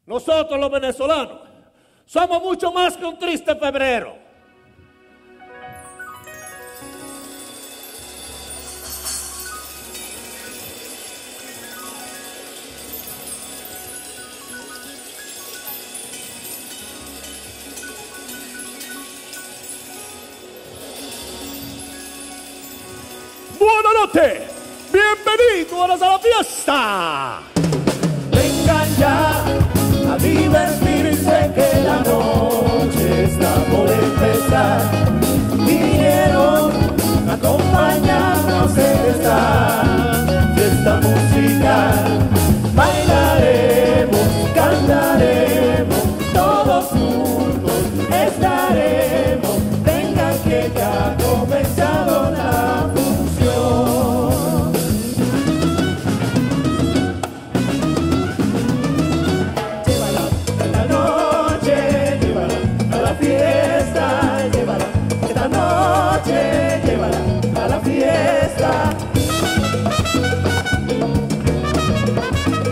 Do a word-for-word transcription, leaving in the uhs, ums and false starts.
Nosotros los venezolanos somos mucho más que un triste febrero. Buonanotte, bienvenidos a la fiesta. Vengan ya a divertirse que la noche está por empezar. Vinieron a acompañarnos en esta fiesta musical. Bailaremos, cantaremos, todos juntos estaremos. Vengan que ya ha comenzado la función. Llévala a la noche, llévala a la fiesta, llévala esta noche, llévala a la fiesta.